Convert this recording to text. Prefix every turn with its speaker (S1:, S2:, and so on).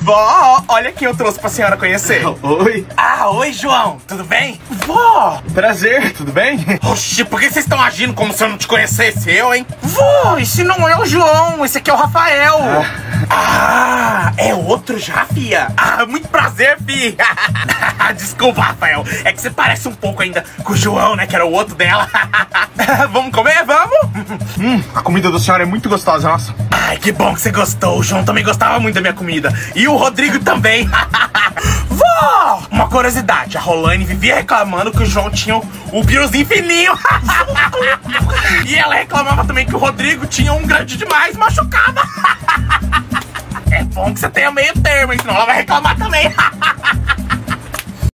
S1: Vó, olha quem eu trouxe pra senhora conhecer.
S2: Oi.
S1: Ah, oi, João. Tudo bem? Vó.
S2: Prazer, tudo bem?
S1: Oxi, por que vocês estão agindo como se eu não te conhecesse, eu, hein? Vó, esse não é o João, esse aqui é o Rafael. Ah, é outro já, fia? Ah, muito prazer, fia. Desculpa, Rafael, é que você parece um pouco ainda com o João, né, que era o outro dela. Vamos comer, vamos?
S2: A comida da senhora é muito gostosa, nossa.
S1: Ai, que bom que você gostou. O João também gostava muito da minha comida. E o Rodrigo também. Vó! Uma curiosidade, a Rolane vivia reclamando que o João tinha o piruzinho fininho. E ela reclamava também que o Rodrigo tinha um grande demais, machucava. É bom que você tenha meio termo, hein? Senão ela vai reclamar também.